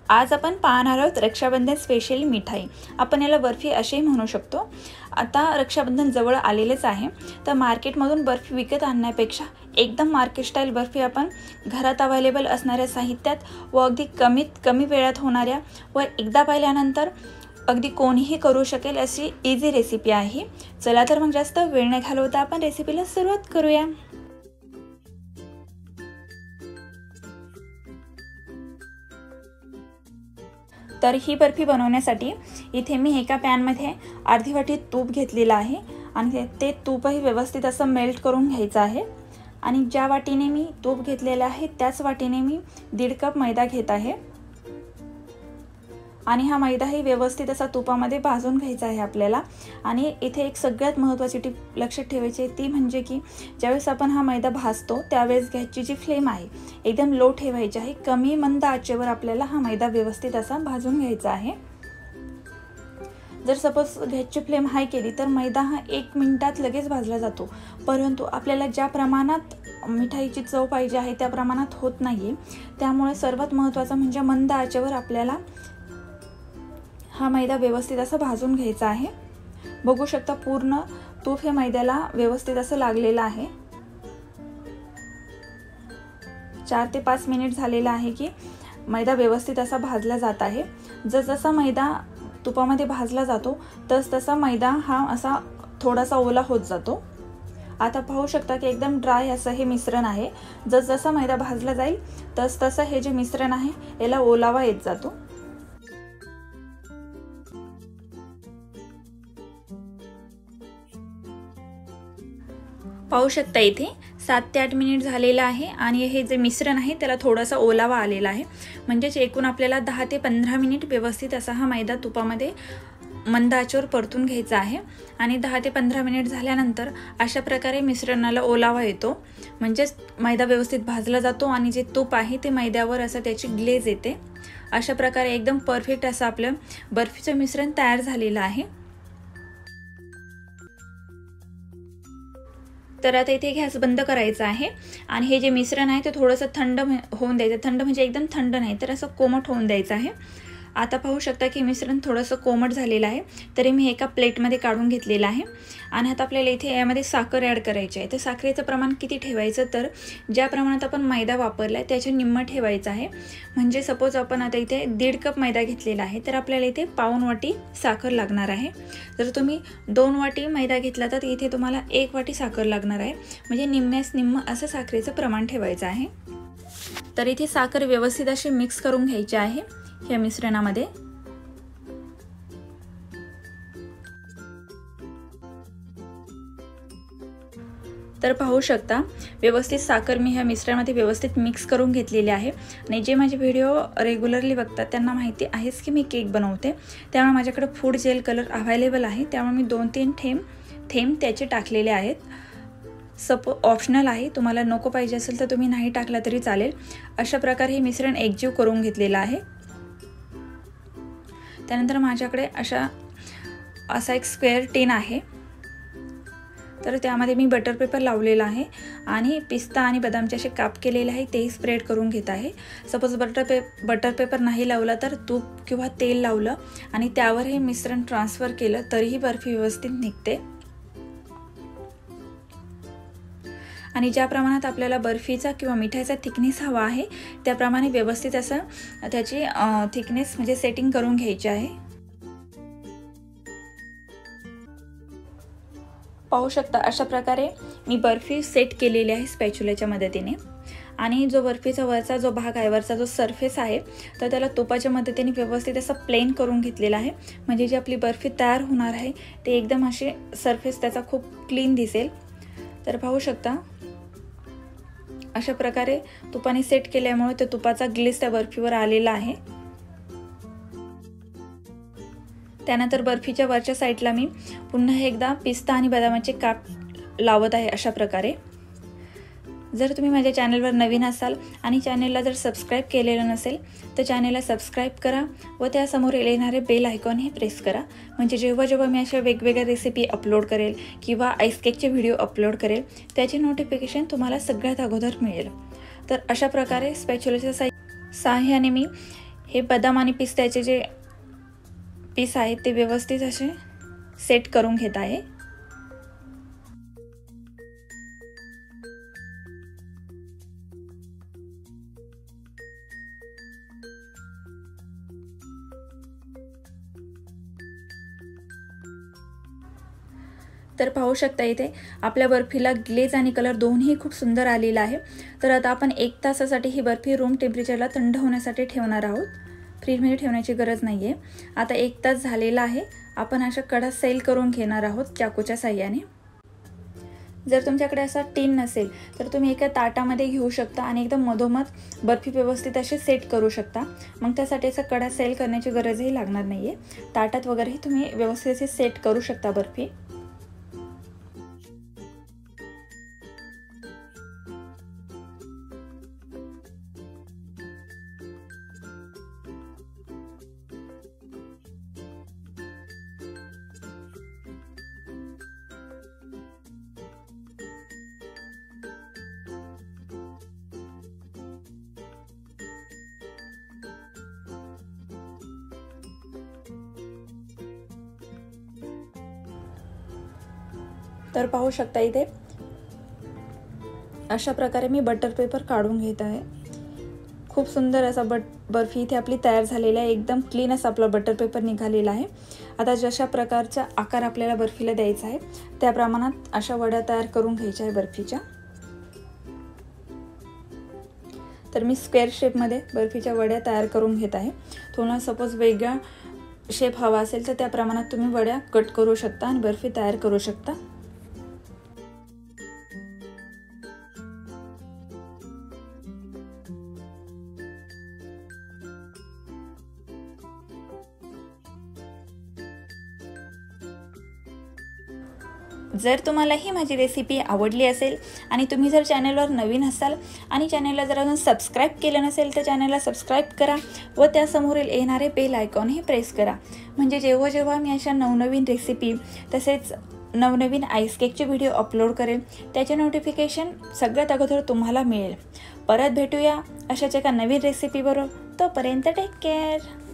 आज आपण पाहणार आहोत रक्षाबंधन स्पेशल मिठाई। आपण याला बर्फी असेही म्हणू शकतो। आता रक्षाबंधन जवळ आलेलेच आहे, तर मार्केटमधून बर्फी विकत आणण्यापेक्षा एकदम मार्केट स्टाईल बर्फी आपण घरात अवेलेबल असणाऱ्या साहित्यात व अगदी कमी वेळात होणाऱ्या व एकदा पाहिल्यानंतर अगदी कोणीही करू शकेल अशी इझी रेसिपी आहे। चला तर मग जास्त वेळ न घालवता आपण रेसिपीला सुरुवात करूया। तर ही बर्फी बनवण्यासाठी इथे मी एका पॅन मध्ये अर्धी वाटी तूप घेतलेला आहे आणि ते तूपही व्यवस्थित असं मेल्ट करून घ्यायचं आहे। आणि ज्या वाटीने मी तूप घेतलेले आहे त्याच वाटीने मी 1.5 कप मैदा घेत आहे आणि हा मैदाही व्यवस्थित असा तुपामध्ये भाजून घ्यायचा आहे आपल्याला। आणि इथे एक सगळ्यात महत्त्वाची टिप लक्षात ठेवायची आहे, ती म्हणजे की ज्यावेळेस आपण हा मैदा भाजतो त्यावेळेस गॅसची जी फ्लेम आहे एकदम लो ठेवायची आहे। कमी मंद आचेवर आपल्याला हा मैदा व्यवस्थित असा भाजून घ्यायचा आहे। जर सपोज गॅसची फ्लेम हाय केली तर मैदा हा 1 मिनिटात लगेच भाजला जातो, परंतु आपल्याला ज्या प्रमाणात मिठाईची चव पाहिजे आहे त्या प्रमाणात होत नाहीये। त्यामुळे सर्वात महत्त्वाचं म्हणजे मंद आचेवर आपल्याला हा मैदा व्यवस्थित असा भाजून घ्यायचा आहे। बघू शकता पूर्ण तूप हे मैद्याला व्यवस्थित असं लागलेलं आहे। 4 ते 5 मिनिट झालेला आहे की मैदा व्यवस्थित असा भाजला जात आहे। जसजसा मैदा तुपामध्ये भाजला जातो तसा मैदा हा असा थोडासा ओला होत जातो। आता पाहू शकता की एकदम ड्राय असं हे मिश्रण आहे। जसजसा मैदा भाजला जाईल तसं हे जे मिश्रण आहे याला ओलावा येत जातो। पाहू शकता इथे 7 ते 8 मिनिट झालेला आहे आणि हे जे मिश्रण आहे त्याला थोडासा ओलावा आलेला आहे। म्हणजे एकूण आपल्याला 10 ते 15 मिनिट व्यवस्थित असा हा मैदा तुपामध्ये मंद आचेवर परतून घ्यायचा आहे। आणि 10 ते 15 मिनिट झाल्यानंतर अशा प्रकारे मिश्रणाला ओलावा येतो, म्हणजे मैदा व्यवस्थित भाजला जातो आणि जे तूप आहे ते मैद्यावर असं त्याची ग्लेज येते। अशा प्रकारे एकदम परफेक्ट असं आपलं बर्फीचं मिश्रण तयार झालेलं आहे। तर आता इथे गॅस बंद करायचा आहे आणि हे जे मिश्रण आहे ते थोडंसं थंड होऊन द्यायचं। थंड म्हणजे एकदम थंड नाही तर असं कोमट होऊन द्यायचं आहे। आता पाहू शकता की मिश्रण थोडंसं कोमट झालेलं आहे, तरी मी एका प्लेटमध्ये काढून घेतलेलं आहे। आणि आता आपल्याला इथे यामध्ये साखर ॲड करायची आहे। तर साखरेचं प्रमाण किती ठेवायचं, तर ज्या प्रमाणात आपण मैदा वापरला आहे त्याच्या निम्म ठेवायचं आहे। म्हणजे सपोज आपण आता इथे 1.5 कप मैदा घेतलेला आहे तर आपल्याला इथे पाऊण वाटी साखर लागणार आहे। जर तुम्ही 2 वाटी मैदा घेतला तर इथे तुम्हाला 1 वाटी साखर लागणार आहे, म्हणजे निम्म्यास निम्म असं साखरेचं प्रमाण ठेवायचं आहे। तर इथे साखर व्यवस्थित अशी मिक्स करून घ्यायची आहे या मिश्रणामध्ये। तर पाहू शकता व्यवस्थित साखर मी ह्या मिश्रणामध्ये व्यवस्थित मिक्स करून घेतलेली आहे। आणि जे माझे व्हिडिओ रेग्युलरली बघतात त्यांना माहिती आहेच की मी केक बनवते, त्यामुळे माझ्याकडे फूड जेल कलर अवेलेबल आहे, त्यामुळे मी 2-3 थेंब त्याचे टाकलेले आहेत। ऑप्शनल आहे, तुम्हाला नको पाहिजे असेल तर तुम्ही नाही टाकला तरी चालेल। अशा प्रकारे हे मिश्रण एकजीव करून घेतलेलं आहे। त्यानंतर माझ्याकडे असा एक स्क्वेअर टिन आहे, तर त्यामध्ये मी बटर पेपर लावलेला आहे आणि पिस्ता आणि बदामचे असे काप केलेले आहे तेही स्प्रेड करून घेत आहे। सपोज बटर पेपर नाही लावला तर तूप किंवा तेल लावलं आणि त्यावर हे मिश्रण ट्रान्सफर केलं तरीही बर्फी व्यवस्थित निघते। आणि ज्या प्रमाणात आपल्याला बर्फीचा किंवा मिठाईचा थिकनेस हवा आहे त्याप्रमाणे व्यवस्थित असं त्याची थिकनेस म्हणजे सेटिंग करून घ्यायची आहे। पाहू शकता अशा प्रकारे मी बर्फी सेट केलेली आहे स्पॅच्युलाच्या मदतीने। आणि जो बर्फीचा वरचा जो भाग आहे, वरचा जो सरफेस आहे, तर त्याला तुपाच्या मदतीने व्यवस्थित असं प्लेन करून घेतलेला आहे, म्हणजे जी आपली बर्फी तयार होणार आहे ते एकदम असे सरफेस त्याचा खूप क्लीन दिसेल। तर पाहू शकता अशा प्रकारे तुपाने सेट केल्यामुळे त्या तुपाचा ग्लेज त्या बर्फीवर आलेला आहे। त्यानंतर बर्फीच्या वरच्या साईडला मी पुन्हा एकदा पिस्ता आणि बदामाचे काप लावत आहे अशा प्रकारे। जर तुम्ही माझ्या चॅनलवर नवीन असाल आणि चॅनलला जर सबस्क्राईब केलेलं नसेल तर चॅनलला सबस्क्राईब करा व त्यासमोर येणारे बेल आयकॉन हे प्रेस करा, म्हणजे जेव्हा मी अशा वेगवेगळ्या रेसिपी अपलोड करेल किंवा आईस केकचे व्हिडिओ अपलोड करेल त्याची नोटिफिकेशन तुम्हाला सगळ्यात अगोदर मिळेल। तर अशा प्रकारे स्पॅच्युलाच्या साहाय्याने मी हे बदाम आणि पिस्त्याचे जे पीस आहेत ते व्यवस्थित असे सेट करून घेत आहे। तर पाहू शकता इथे आपल्या बर्फीला ग्लेज आणि कलर दोन्ही खूप सुंदर आलेला आहे। तर आता आपण 1 तासासाठी ही बर्फी रूम टेम्परेचरला थंड होण्यासाठी ठेवणार आहोत, फ्रीजमध्ये ठेवण्याची गरज नाहीये। आता 1 तास झालेला आहे, आपण अशा कडा सैल करून घेणार आहोत चाकूच्या साहाय्याने। जर तुमच्याकडे असा टीन नसेल तर तुम्ही एका ताटामध्ये घेऊ शकता आणि एकदम मधोमध बर्फी व्यवस्थित अशी सेट करू शकता, मग त्यासाठी असा कडा सैल करण्याची गरजही लागणार नाहीये। ताटात वगैरे तुम्ही व्यवस्थित अशी सेट करू शकता बर्फी। तर पाहू शकता इथे अशा प्रकारे मी बटर पेपर काढून घेत आहे। खूप सुंदर असा बर्फी इथे आपली तयार झालेली आहे, एकदम क्लीन असा आपला बटर पेपर निघालेला आहे। आता जशा प्रकारचा आकार आपल्याला बर्फीला द्यायचा आहे त्या प्रमाणात अशा वड्या तयार करून घ्यायच्या आहे बर्फीच्या। तर मी स्क्वेअर शेपमध्ये बर्फीच्या वड्या तयार करून घेत आहे। तुम्हाला सपोज वेगळा शेप हवा असेल तर त्या प्रमाणात तुम्ही वड्या कट करू शकता आणि बर्फी तयार करू शकता। जर तुम्हाला ही माझी रेसिपी आवडली असेल आणि तुम्ही जर चॅनलवर नवीन असाल आणि चॅनलला जर अजून सबस्क्राईब केलं नसेल तर चॅनलला सबस्क्राईब करा व त्यासमोरील येणारे बेल आयकॉनही प्रेस करा, म्हणजे जेव्हा जेव्हा मी अशा नवनवीन रेसिपी तसेच नवनवीन आईस केकचे व्हिडिओ अपलोड करेल त्याचे नोटिफिकेशन सगळ्यात अगोदर तुम्हाला मिळेल। परत भेटूया अशाच एका नवीन रेसिपीबरोबर, तोपर्यंत टेक केअर।